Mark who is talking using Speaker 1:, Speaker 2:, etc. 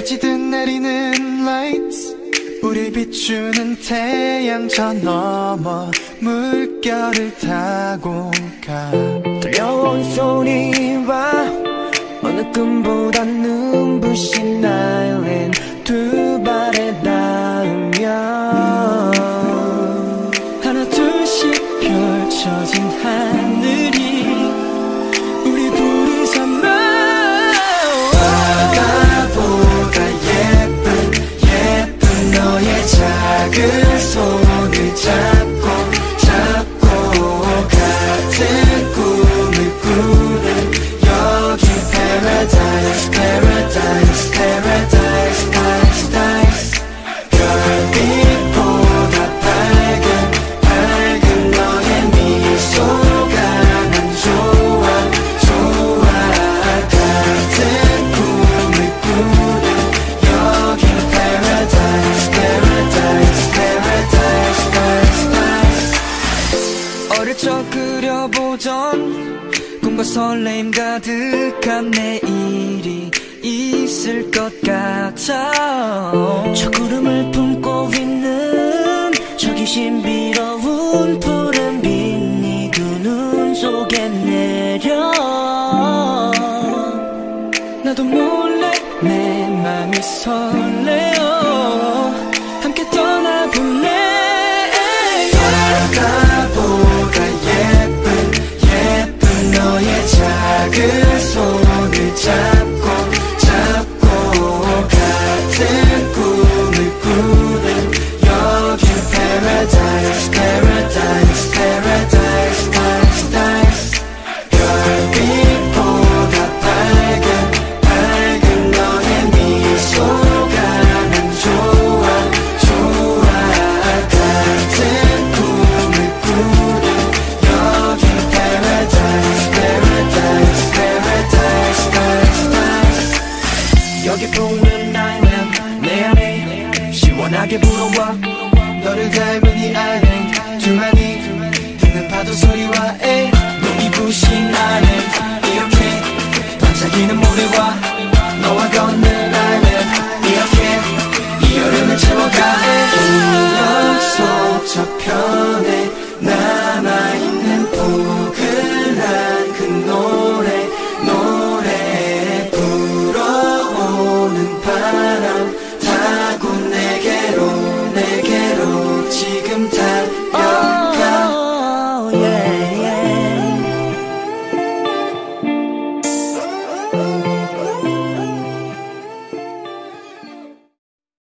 Speaker 1: 꺼지듯 내리는 lights, 우리 비추는 태양 저 너머 물결을 타고 가.
Speaker 2: 들려온 소리와 어느 꿈보다 눈부신 아일랜드 두 발에 닿으며
Speaker 1: 하나 둘씩 펼쳐진 하늘이 우리 부르잖아.
Speaker 2: 바다보다 예쁜 너의 작은 손을 잡고 같은 꿈을 꾸는 여기 paradise paradise paradise paradise. 별빛보다 밝은 너의 미소가 난 좋아 같은 꿈을 꾸는 여기 paradise paradise paradise paradise. 어릴 적 그려보던 꿈과 설레임 가득한 내일이 있을 것 같아. 저 구름을 품고 있는 저기 신비로운 푸른 빛이 두 눈 속에 내려
Speaker 1: 나도 몰래 내 맘이 설레어 함께 떠나볼래.
Speaker 2: 바다보다 예쁜 너의 작은 손을 잡고 같은 꿈을 꾸는 여긴 paradise paradise paradise paradise. 별빛보다 밝은 너의 미소가 난 좋아 같은 꿈을 꾸는 여긴 paradise paradise paradise paradise. 여기 보는 아일랜드 내 안에 시원하게 불어와 너를 닮은 이 아일랜드. 두 많이 듣는 파도 소리와